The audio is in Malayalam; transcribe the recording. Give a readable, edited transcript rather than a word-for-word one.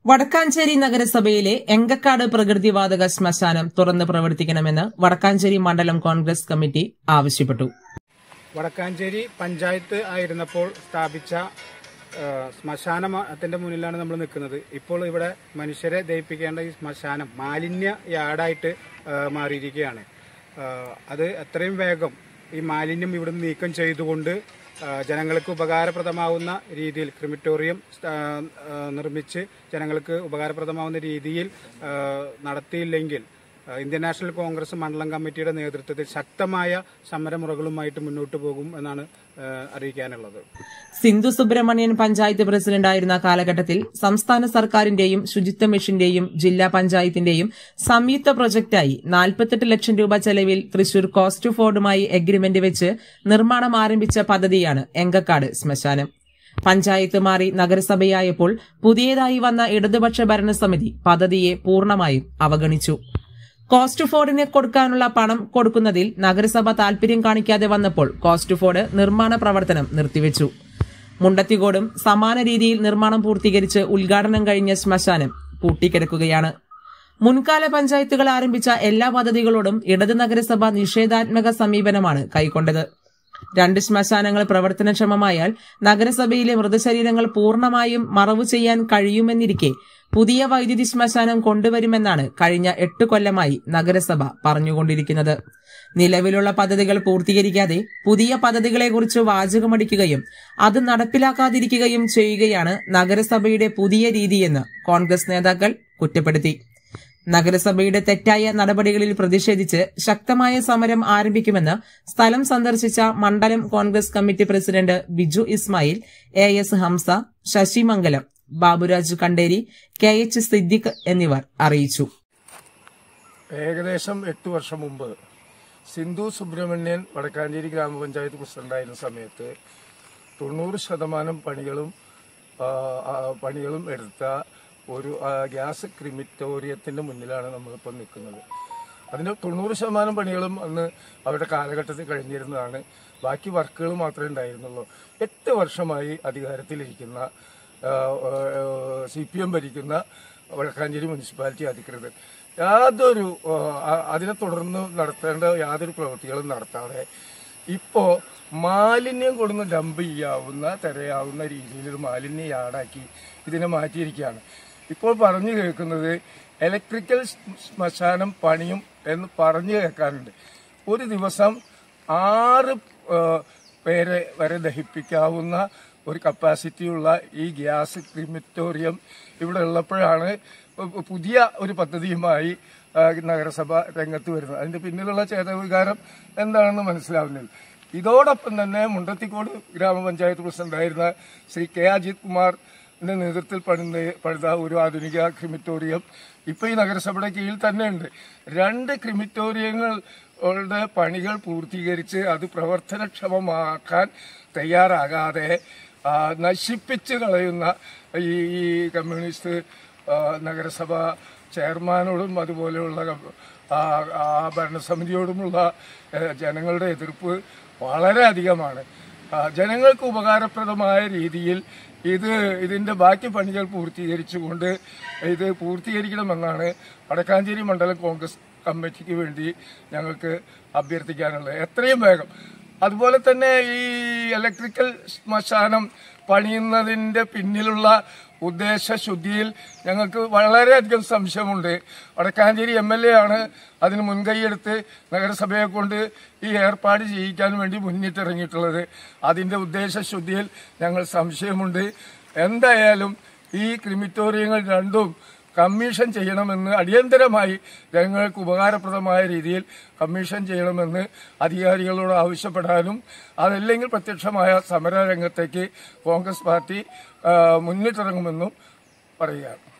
വടക്കാഞ്ചേരി നഗരസഭയിലെ എങ്കക്കാട് പ്രകൃതിവാതക ശ്മശാനം തുറന്ന് പ്രവർത്തിക്കണമെന്ന് വടക്കാഞ്ചേരി മണ്ഡലം കോൺഗ്രസ് കമ്മിറ്റി ആവശ്യപ്പെട്ടു. വടക്കാഞ്ചേരി പഞ്ചായത്ത് ആയിരുന്നപ്പോൾ സ്ഥാപിച്ച ശ്മശാനത്തിന്റെ മുന്നിലാണ് നമ്മൾ നിൽക്കുന്നത്. ഇപ്പോൾ ഇവിടെ മനുഷ്യരെ ദഹിപ്പിക്കേണ്ട ഈ ശ്മശാനം മാലിന്യ യാർഡായിട്ട് മാറിയിരിക്കുകയാണ്. അത് എത്രയും വേഗം ഈ മാലിന്യം ഇവിടുന്ന് നീക്കം ചെയ്തുകൊണ്ട് ജനങ്ങൾക്ക് ഉപകാരപ്രദമാവുന്ന രീതിയിൽ ക്രിമിറ്റോറിയം നിർമ്മിച്ച് ജനങ്ങൾക്ക് ഉപകാരപ്രദമാവുന്ന രീതിയിൽ നടത്തിയില്ലെങ്കിൽ ഇന്ത്യൻ നാഷണൽ കോൺഗ്രസ് മണ്ഡലം കമ്മിറ്റിയുടെ നേതൃത്വത്തിൽ ശക്തമായ സമരമുറകളുമായിട്ട് മുന്നോട്ട് പോകും എന്നാണ് അറിയിക്കാനുള്ളത്. സിന്ധു സുബ്രഹ്മണ്യൻ പഞ്ചായത്ത് പ്രസിഡന്റായിരുന്ന കാലഘട്ടത്തിൽ സംസ്ഥാന സർക്കാരിന്റെയും ശുചിത്വ മിഷന്റെയും ജില്ലാ പഞ്ചായത്തിന്റെയും സംയുക്ത പ്രൊജക്ടായി 48 ലക്ഷം രൂപ ചെലവിൽ തൃശൂർ കോസ്റ്റ് ഫോർഡുമായി എഗ്രിമെന്റ് വെച്ച് നിർമ്മാണം ആരംഭിച്ച പദ്ധതിയാണ് എങ്കക്കാട് ശ്മശാനം. പഞ്ചായത്ത് മാറി നഗരസഭയായപ്പോൾ പുതിയതായി വന്ന ഇടതുപക്ഷ ഭരണസമിതി പദ്ധതിയെ പൂർണ്ണമായും അവഗണിച്ചു. കോസ്റ്റ് ഫോർഡിന് കൊടുക്കാനുള്ള പണം കൊടുക്കുന്നതിൽ നഗരസഭ താൽപര്യം കാണിക്കാതെ വന്നപ്പോൾ കോസ്റ്റ് ഫോർഡ് നിർമ്മാണ പ്രവർത്തനം നിർത്തിവെച്ചു. മുണ്ടത്തിക്കോടും സമാന രീതിയിൽ നിർമ്മാണം പൂർത്തീകരിച്ച് ഉദ്ഘാടനം കഴിഞ്ഞ ശ്മശാനം പൂട്ടിക്കിടക്കുകയാണ്. മുൻകാല പഞ്ചായത്തുകൾ ആരംഭിച്ച എല്ലാ പദ്ധതികളോടും ഇടത് നഗരസഭ നിഷേധാത്മക സമീപനമാണ് കൈക്കൊണ്ടത്. 2 ശ്മശാനങ്ങൾ പ്രവർത്തനക്ഷമമായാൽ നഗരസഭയിലെ മൃതശരീരങ്ങൾ പൂർണ്ണമായും മറവു ചെയ്യാൻ കഴിയുമെന്നിരിക്കെ പുതിയ വൈദ്യുതി ശ്മശാനം കൊണ്ടുവരുമെന്നാണ് കഴിഞ്ഞ 8 കൊല്ലമായി നഗരസഭ പറഞ്ഞുകൊണ്ടിരിക്കുന്നത്. നിലവിലുള്ള പദ്ധതികൾ പൂർത്തീകരിക്കാതെ പുതിയ പദ്ധതികളെക്കുറിച്ച് വാചകമടിക്കുകയും അത് നടപ്പിലാക്കാതിരിക്കുകയും ചെയ്യുകയാണ് നഗരസഭയുടെ പുതിയ രീതിയെന്ന് കോൺഗ്രസ് നേതാക്കൾ കുറ്റപ്പെടുത്തി. നഗരസഭയുടെ തെറ്റായ നടപടികളിൽ പ്രതിഷേധിച്ച് ശക്തമായ സമരം ആരംഭിക്കുമെന്ന് സ്ഥലം സന്ദർശിച്ച മണ്ഡലം Congress committee president Biju Ismail, AS Hamsa, Sasi Mangalam, Baburaj Kanderi, KH Siddique എന്നിവർ അറിയിച്ചു. ഏകദേശം 8 വർഷം മുമ്പ് സിന്ധു സുബ്രഹ്മണ്യൻ വടക്കാഞ്ചേരി ഗ്രാമപഞ്ചായത്ത് പ്രസിഡന്റായിരുന്ന സമയത്ത് 90% പണികളും എടുത്ത ഒരു ഗ്യാസ് ക്രിമിറ്റോറിയത്തിന്റെ മുന്നിലാണ് നമ്മളിപ്പോൾ നിൽക്കുന്നത്. അതിന് 90% പണികളും അന്ന് അവരുടെ കാലഘട്ടത്തിൽ കഴിഞ്ഞിരുന്നതാണ്. ബാക്കി വർക്കുകൾ മാത്രമേ ഉണ്ടായിരുന്നുള്ളൂ. 8 വർഷമായി അധികാരത്തിലിരിക്കുന്ന CPM ഭരിക്കുന്ന വടക്കാഞ്ചേരി മുനിസിപ്പാലിറ്റി അധികൃതർ അതിനെ തുടർന്ന് നടത്തേണ്ട യാതൊരു പ്രവൃത്തികളും നടത്താതെ ഇപ്പോൾ മാലിന്യം കൊടുന്ന് ഡംപ് തരയാവുന്ന രീതിയിലൊരു മാലിന്യ യാർഡാക്കി ഇതിനെ മാറ്റിയിരിക്കുകയാണ്. ഇപ്പോൾ പറഞ്ഞു കേൾക്കുന്നത് ഇലക്ട്രിക്കൽ ശ്മശാനം പണിയും എന്ന് പറഞ്ഞു കേൾക്കാറുണ്ട്. ഒരു ദിവസം 6 പേരെ വരെ ദഹിപ്പിക്കാവുന്ന ഒരു കപ്പാസിറ്റിയുള്ള ഈ ഗ്യാസ് ക്രിമിറ്റോറിയം ഇവിടെ ഉള്ളപ്പോഴാണ് പുതിയ ഒരു പദ്ധതിയുമായി നഗരസഭ രംഗത്ത് വരുന്നത്. അതിന്റെ പിന്നിലുള്ള ചേതവികാരം എന്താണെന്ന് മനസ്സിലാവുന്നില്ല. ഇതോടൊപ്പം തന്നെ മുണ്ടത്തിക്കോട് ഗ്രാമപഞ്ചായത്ത് പ്രസിഡന്റായിരുന്ന ശ്രീ K. അജിത് കുമാറിന്റെ നേതൃത്വത്തിൽ പണിത ഒരു ആധുനിക ക്രിമിറ്റോറിയം ഇപ്പൊ ഈ നഗരസഭയുടെ കീഴിൽ തന്നെയുണ്ട്. 2 ക്രിമിറ്റോറിയങ്ങളുടെ പണികൾ പൂർത്തീകരിച്ച് അത് പ്രവർത്തനക്ഷമമാക്കാൻ തയ്യാറാകാതെ നശിപ്പിച്ച് കളയുന്ന ഈ കമ്മ്യൂണിസ്റ്റ് നഗരസഭ ചെയർമാനോടും അതുപോലെയുള്ള ഭരണസമിതിയോടുമുള്ള ജനങ്ങളുടെ എതിർപ്പ് വളരെ അധികമാണ്. ജനങ്ങൾക്ക് ഉപകാരപ്രദമായ രീതിയിൽ ഇതിന്റെ ബാക്കി പണികൾ പൂർത്തീകരിച്ചുകൊണ്ട് ഇത് പൂർത്തീകരിക്കണമെന്നാണ് വടക്കാഞ്ചേരി മണ്ഡലം കോൺഗ്രസ് കമ്മിറ്റിക്ക് വേണ്ടി ഞങ്ങൾക്ക് അഭ്യർത്ഥിക്കാനുള്ളത്. എത്രയും വേഗം. അതുപോലെ തന്നെ ഈ ഇലക്ട്രിക്കൽ ശ്മശാനം പണിയുന്നതിന്റെ പിന്നിലുള്ള ഉദ്ദേശശുദ്ധിയിൽ ഞങ്ങൾക്ക് വളരെയധികം സംശയമുണ്ട്. വടക്കാഞ്ചേരി MLA ആണ് അതിന് മുൻകൈയെടുത്ത് നഗരസഭയെ കൊണ്ട് ഈ ഏർപ്പാട് ചെയ്യിക്കാൻ വേണ്ടി മുന്നിട്ടിറങ്ങിയിട്ടുള്ളത്. അതിന്റെ ഉദ്ദേശശുദ്ധിയിൽ ഞങ്ങൾ സംശയമുണ്ട്. എന്തായാലും ഈ ക്രിമിറ്റോറിയങ്ങൾ രണ്ടും കമ്മീഷൻ ചെയ്യണമെന്ന് അടിയന്തരമായി ജനങ്ങൾക്ക് ഉപകാരപ്രദമായ രീതിയിൽ കമ്മീഷൻ ചെയ്യണമെന്ന് അധികാരികളോട് ആവശ്യപ്പെടാനും അതല്ലെങ്കിൽ പ്രത്യക്ഷമായ സമരരംഗത്തേക്ക് കോൺഗ്രസ് പാർട്ടി മുന്നിട്ടിറങ്ങുമെന്നും പറയുകയാണ്.